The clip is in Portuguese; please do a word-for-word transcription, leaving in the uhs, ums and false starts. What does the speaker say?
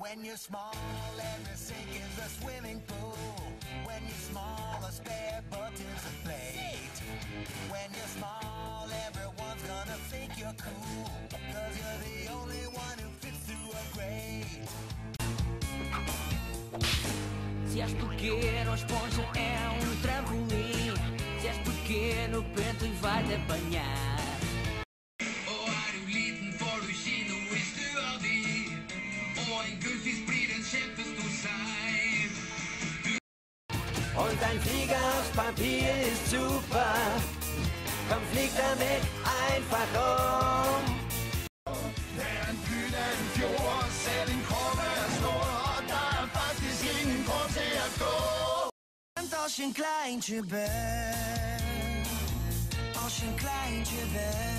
When you're small, every sink is a swimming pool. When you're small, a spare button's a plate. When you're small, everyone's gonna think you're cool, cause you're the only one who fits through a grate. Se és pequeno, a esponja é um trampolim. Se és pequeno, o pente vai-te apanhar. Og er du liten, får du kino i stua di. Og en gullfisk blir en kjempestor sei. Und ein Flieger aus Papier ist super. Komm, flieg damit einfach um. Der er en by, der er en fjord, selv en krop er stor, og der er faktisk ingen grund til at gå. Und als je een kleintje bent, als je een kleintje bent.